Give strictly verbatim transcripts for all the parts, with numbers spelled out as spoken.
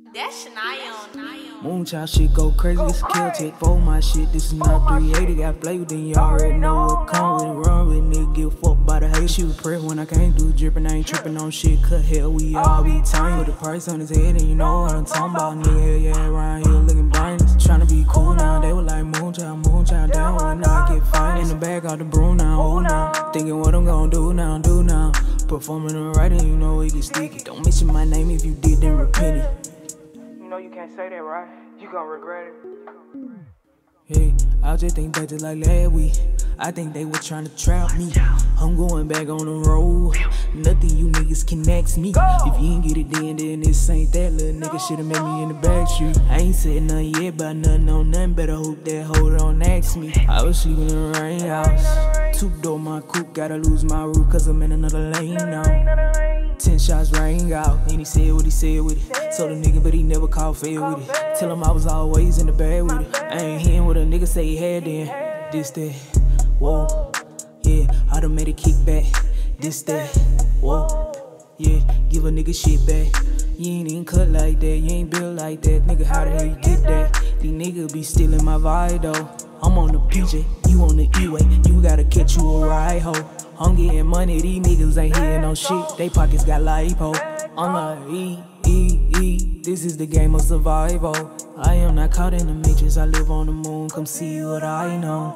That's Shania. Moonchild shit go crazy, it's a kill tech for my shit. This is not three eighty, got flavor, then you already know what come with it. Run with it, nigga, get fucked by the hate. She was prep when I came through drippin', I ain't trippin' on shit. Cut hell, we all be tiny. Put the price on his head, and you know what I'm talking about. Nigga, hell yeah, around here looking brainless. Tryna be cool now, they were like Moonchild, Moonchild down when I get fine. In the bag, out the broom now, oh now. Thinking what I'm gonna do now, do now. Performing the right, and you know it get sticky. Don't mention my name if you did, then repent it. You know you can't say that, right? You gon' regret it. Hey, I just think back to like last week. I think they were trying to trap me. I'm going back on the road. Nothing you niggas can ask me. If you ain't get it then, then this ain't that. Little nigga should've met me in the back street. I ain't said nothing yet about nothing on nothing. Better hope that hoe don't ask me. I was sleeping in the rain house. Two door my coupe, gotta lose my roof cause I'm in another lane now. Ten shots rang out, and he said what he said with it. Told a nigga, but he never called fair with it. Tell him I was always in the bag with it. I ain't hearing what a nigga say he had then. This, that, whoa, yeah, I done made a kickback. This, that, whoa, yeah, give a nigga shit back. You ain't even cut like that, you ain't built like that. Nigga, how the hell you get that? These niggas be stealing my vibe though. I'm on the P J, you on the E-way. You gotta catch you a ride, ho. I'm getting money, these niggas ain't hearing no shit. They pockets got lipo. I'm like, E, E, E, this is the game of survival. I am not caught in the matrix, I live on the moon, come see what I know.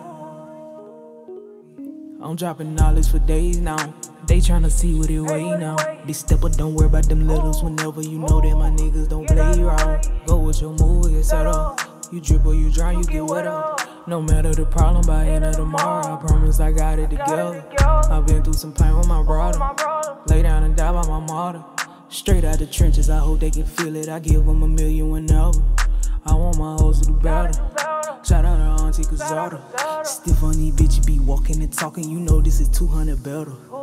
I'm dropping knowledge for days now. They tryna see what it weigh now. Big stepper, don't worry about them littles. Whenever you know that my niggas don't play around. Go with your move, get set up. You drip or you drown, you get wet up. No matter the problem, by end of tomorrow, I promise I got it together. I've been through some pain with my brother. Lay down and die by my mother. Straight out the trenches, I hope they can feel it. I give them a million whenever. I want my hoes to do better. Shout out to Auntie Kazada. Stiff on these bitches, be walking and talking. You know this is two hundred better.